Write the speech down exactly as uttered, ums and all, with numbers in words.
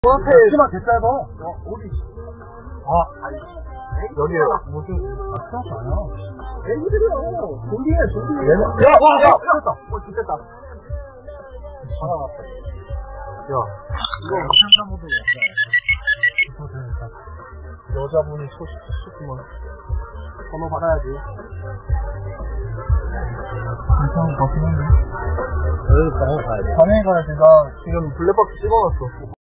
저한테 치마 개 짧아. 어, 어디? 아, 아니. 여기 무슨 아, 트라스 아니야. 애기들이야. 졸리해, 졸리해. 얘는 야, 와, 야, 됐다. 어, 죽겠다. 하나 왔다. 야, 이거 상담모드 여자분이 소식 시키면 번호 받아야지. 이상한 거 같긴 한데. 여기 번호 가야 돼. 반에 가야 돼. 나 지금 블랙박스 찍어놨어.